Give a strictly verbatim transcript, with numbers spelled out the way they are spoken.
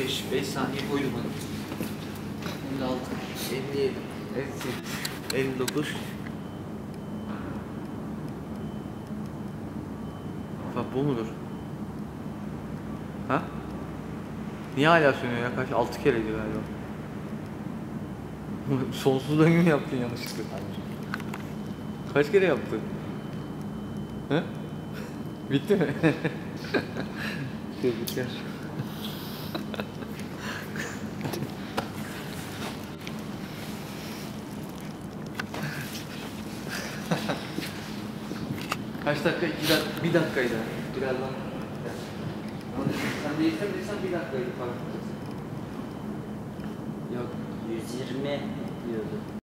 beş. beş saniye koydum hadi. elli altı. elli yedi. elli sekiz. elli dokuz. Bak bu mudur? Ha? Niye hala sönüyor ya? Kaç? altı kere diyor galiba. Sonsuz döngü mü yaptın yanlışlıkla? Kaç kere yaptın? He? Bitti mi? Tebrikler. Kaç dakika? iki dakika, bir dakikaydı. Birazdan. Sen değiştirmediysen bir dakikaydı farkındasın. Yok, yüz yirmi diyordu.